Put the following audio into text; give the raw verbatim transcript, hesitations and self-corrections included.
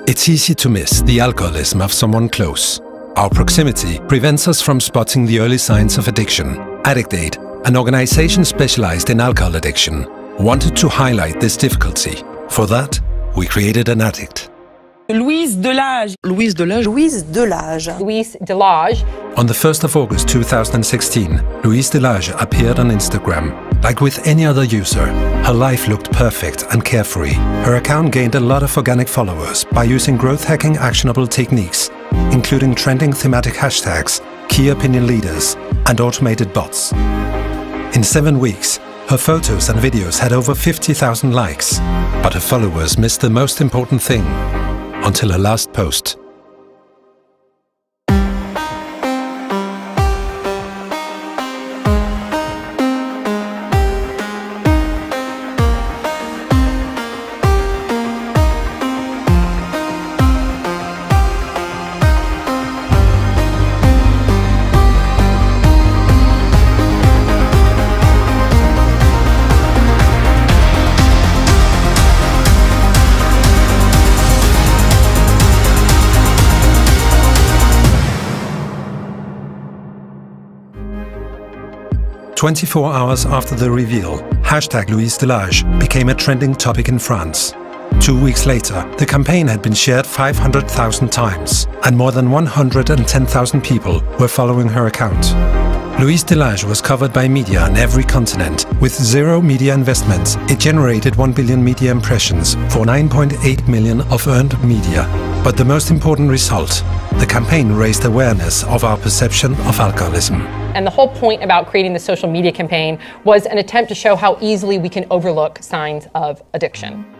It's easy to miss the alcoholism of someone close. Our proximity prevents us from spotting the early signs of addiction. AddictAid, an organization specialized in alcohol addiction, wanted to highlight this difficulty. For that, we created an addict. Louise Delage. Louise Delage. Louise Delage. Louise Delage. On the first of August two thousand sixteen, Louise Delage appeared on Instagram. Like with any other user, her life looked perfect and carefree. Her account gained a lot of organic followers by using growth-hacking actionable techniques, including trending thematic hashtags, key opinion leaders, and automated bots. In seven weeks, her photos and videos had over fifty thousand likes, but her followers missed the most important thing, until her last post. twenty-four hours after the reveal, hashtag Louise Delage became a trending topic in France. Two weeks later, the campaign had been shared five hundred thousand times, and more than one hundred ten thousand people were following her account. Louise Delage was covered by media on every continent. With zero media investment, it generated one billion media impressions for nine point eight million of earned media. But the most important result, the campaign raised awareness of our perception of alcoholism. And the whole point about creating the social media campaign was an attempt to show how easily we can overlook signs of addiction.